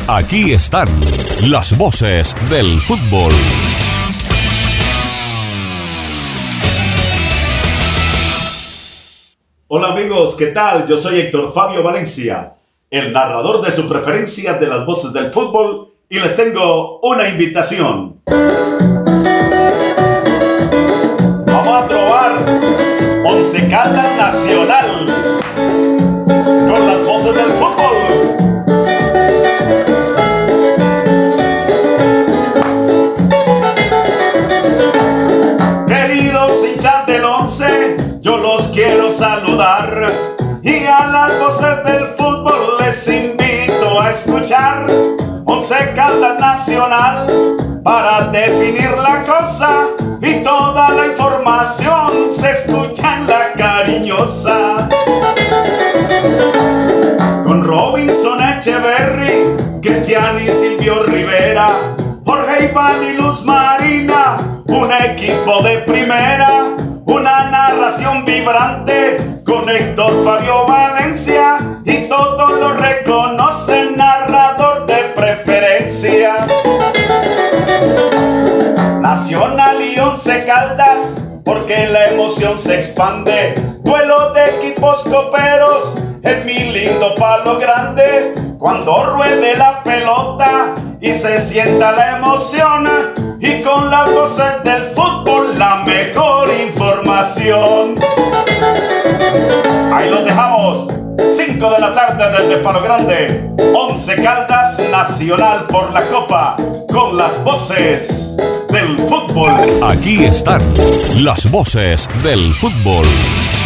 Aquí están las voces del fútbol. Hola amigos, ¿qué tal? Yo soy Héctor Fabio Valencia, el narrador de su preferencia de las voces del fútbol, y les tengo una invitación. Vamos a probar Once Caldas Nacional con las voces del fútbol. Queridos hinchas del Once, yo los quiero saludar, y a las voces del fútbol les invito a escuchar. Once Caldas Nacional para definir la cosa, y toda la información se escucha en la cariñosa. Con Robinson Echeverry, Cristian y Silvio Rivera, Jorge Iván y Luz Marina, un equipo de primera. Una narración vibrante con Héctor Fabio Valencia, y todos lo reconocen narrador de preferencia. Nacional y Once Caldas, porque la emoción se expande. Duelo de equipos coperos en mi lindo Palo Grande. Cuando ruede la pelota y se sienta la emoción, y con las voces del fútbol la mejor información. Ahí los dejamos, 5 de la tarde desde Palo Grande. Once Caldas Nacional por la Copa, con las voces del fútbol. Aquí están las voces del fútbol.